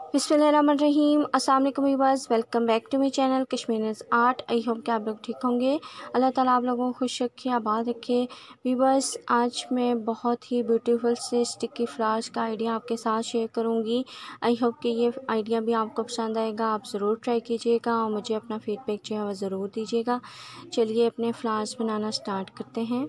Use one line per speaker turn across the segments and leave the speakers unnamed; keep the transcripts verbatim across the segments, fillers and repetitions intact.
बिस्मिल्लाहिर्रहमानिर्रहीम। अस्सलाम वालेकुम viewers, welcome back to my channel Kashmir's art. I hope कि आप लोग ठीक होंगे। अल्लाह ताला आप लोगों को खुश रखे, आबाद रखे। व्यूअर्स, आज मैं बहुत ही ब्यूटीफुल से स्टिकी फ्लावर्स का आइडिया आपके साथ शेयर करूंगी। आई होप कि ये आइडिया भी आपको पसंद आएगा। आप ज़रूर ट्राई कीजिएगा और मुझे अपना फीडबैक जो है वो ज़रूर दीजिएगा। चलिए अपने फ्लावर्स बनाना स्टार्ट करते हैं।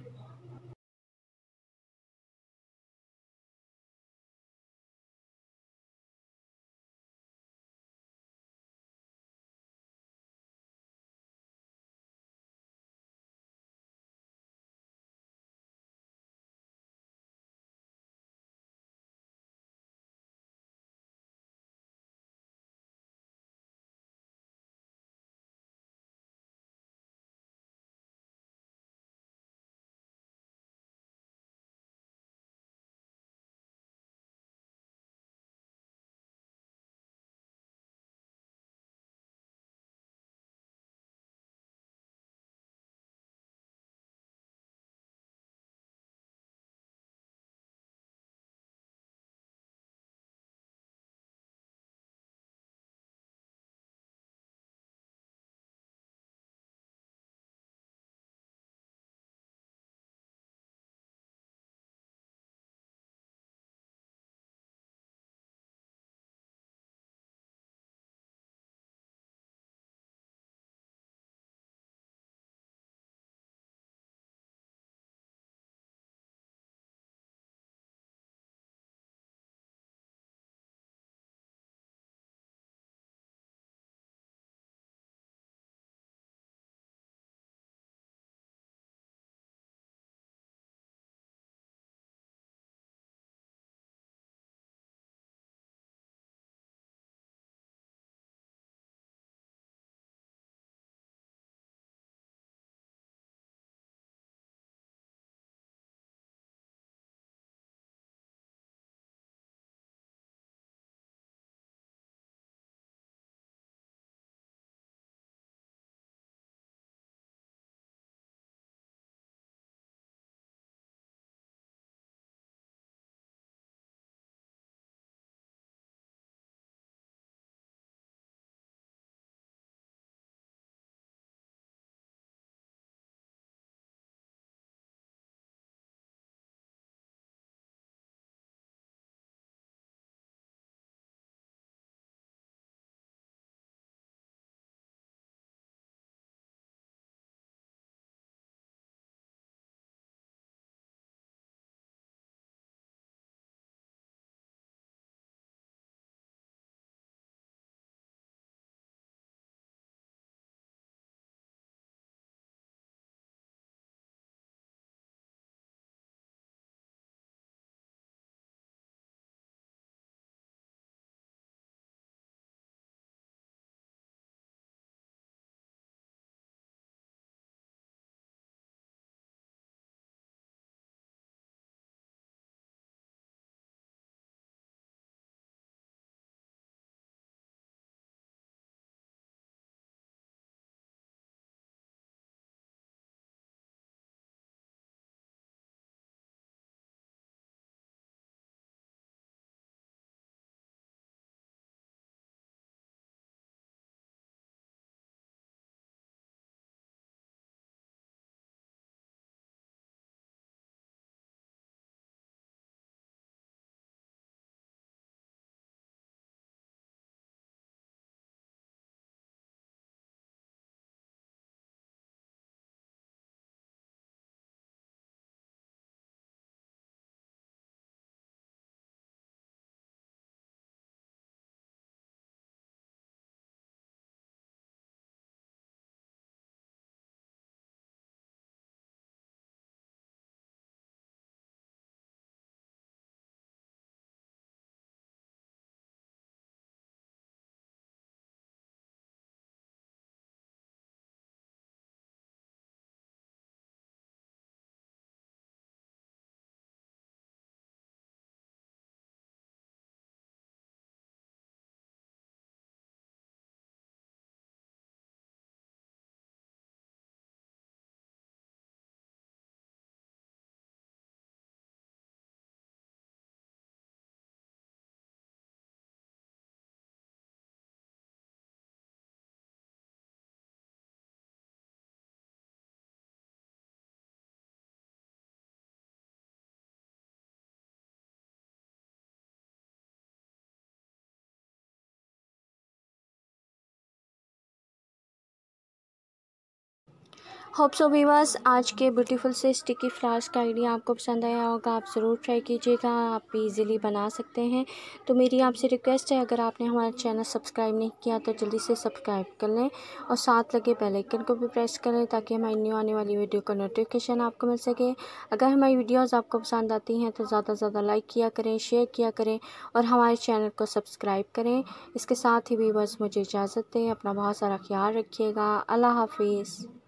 होप सो वीवर्स, आज के ब्यूटीफुल से स्टिकी फ्लावर्स का आइडिया आपको पसंद आया होगा। आप ज़रूर ट्राई कीजिएगा, आप इजीली बना सकते हैं। तो मेरी आपसे रिक्वेस्ट है, अगर आपने हमारा चैनल सब्सक्राइब नहीं किया तो जल्दी से सब्सक्राइब कर लें और साथ लगे बेल आइकन को भी प्रेस करें ताकि हमारी न्यू आने वाली वीडियो का नोटिफिकेशन आपको मिल सके। अगर हमारी वीडियोज़ आपको पसंद आती हैं तो ज़्यादा से ज़्यादा लाइक किया करें, शेयर किया करें और हमारे चैनल को सब्सक्राइब करें। इसके साथ ही वीवर्स मुझे इजाज़त दें। अपना बहुत सारा ख्याल रखिएगा। अल्लाह हाफिज़।